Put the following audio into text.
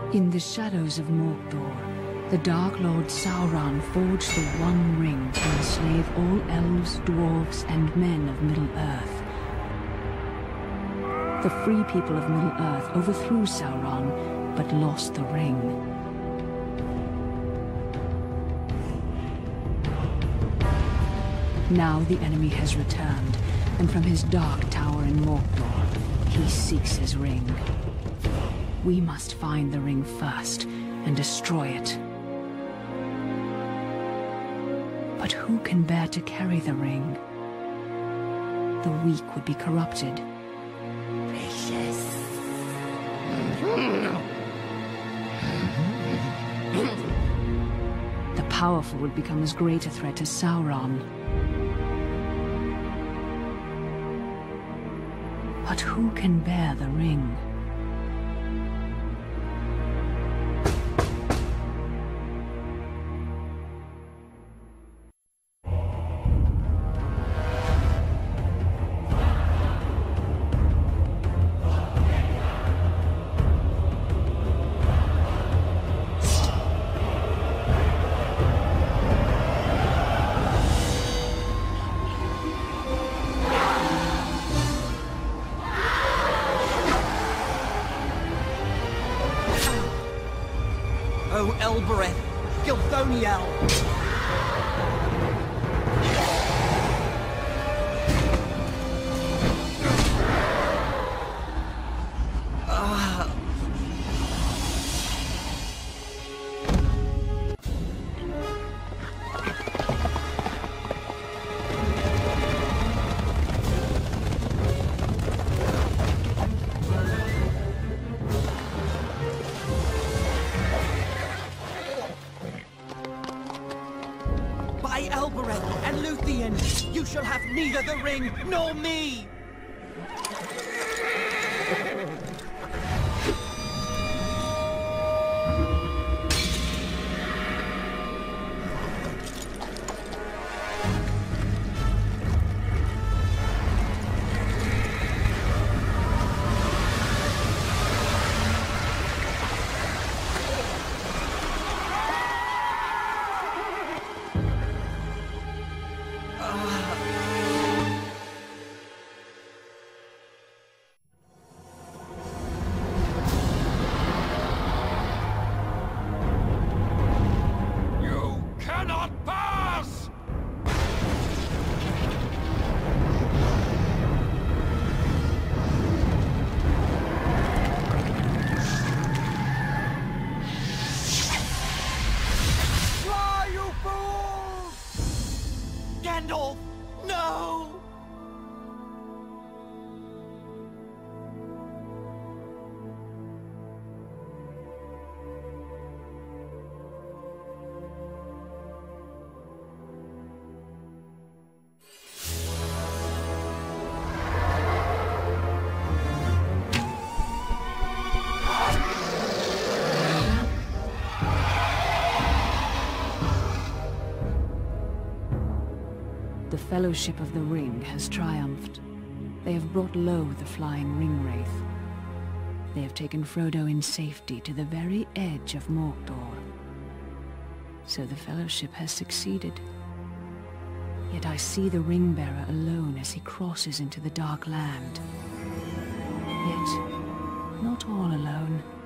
In the shadows of Mordor, the Dark Lord Sauron forged the One Ring to enslave all elves, dwarves, and men of Middle-earth. The free people of Middle-earth overthrew Sauron, but lost the ring. Now the enemy has returned, and from his dark tower in Mordor, he seeks his ring. We must find the ring first and destroy it. But who can bear to carry the ring? The weak would be corrupted. Precious. The powerful would become as great a threat as Sauron. But who can bear the ring? O Elbereth, Gilthoniel! By Elbereth and Luthien, you shall have neither the ring nor me! Gandalf, no! The Fellowship of the Ring has triumphed. They have brought low the flying ring-wraith. They have taken Frodo in safety to the very edge of Mordor. So the Fellowship has succeeded. Yet I see the ring-bearer alone as he crosses into the Dark Land. Yet, not all alone.